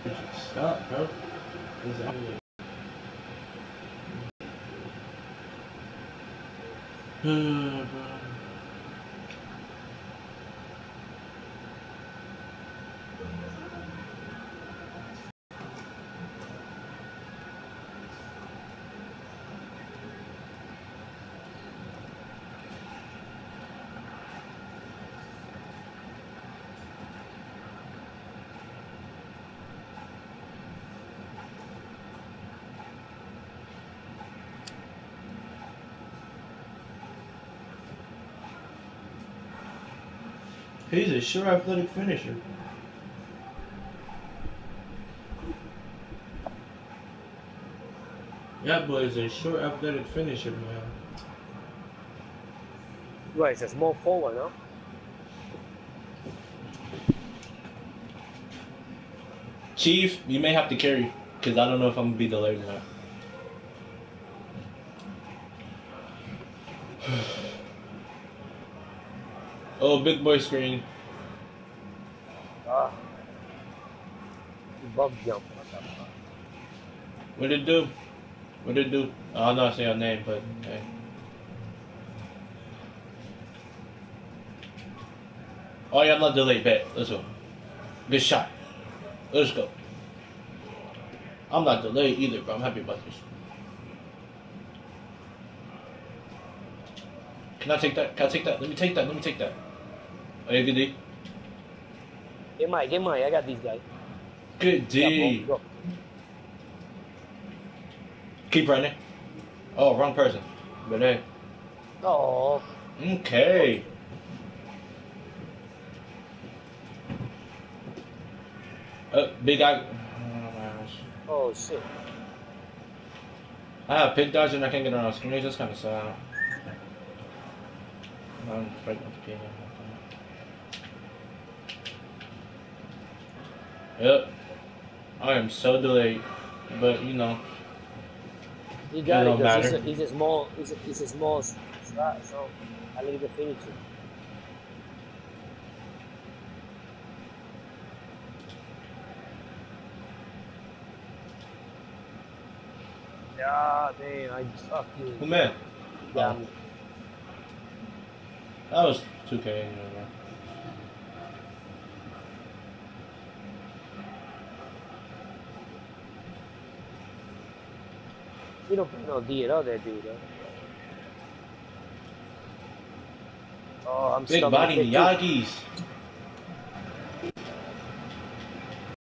Stop, bro. Bro. He's a sure athletic finisher. That boy is a short athletic finisher, man. Well, it's a small forward, no? Chief, you may have to carry, because I don't know if I'm going to be delayed or not. Oh, big boy screen. Ah. Bug jump. What the fuck? What did it do? What did it do? I'm not saying your name, but hey. Oh, yeah, I'm not delayed. Bet. Let's go. Good shot. Let's go. I'm not delayed either, but I'm happy about this. Can I take that? Can I take that? Let me take that. Let me take that. Oh, yeah, good D. Get Mike, get Mike. I got these guys. Good D. Go. Keep running. Oh, wrong person. But hey. Oh. Okay. Big guy. Oh shit. I have pig dodge and I can't get around screen. That's kind of sad. I'm fighting with the pig. Yep. I am so delayed. But, you know. You got it don't because matter. he's a small shot, so I need to finish it. Yeah, damn, I suck you. Who man? You got me. That was 2K anyway, bro. You don't put no D at all there, dude. Huh? Oh, I'm Big stuck in the body pit too. Miyagi's.